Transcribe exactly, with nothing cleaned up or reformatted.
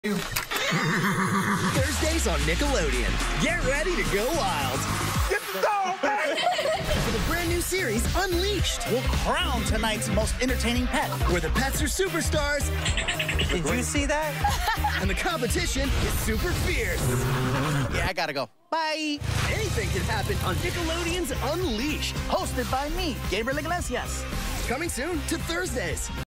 Thursdays on Nickelodeon. Get ready to go wild. Get the dog, man! For the brand new series, Unleashed, We'll crown tonight's most entertaining pet. where the pets are superstars Did you see that? and the competition is super fierce. Yeah, I gotta go. Bye. Anything can happen on Nickelodeon's Unleashed. Hosted by me, Gabriel Iglesias. Coming soon to Thursdays.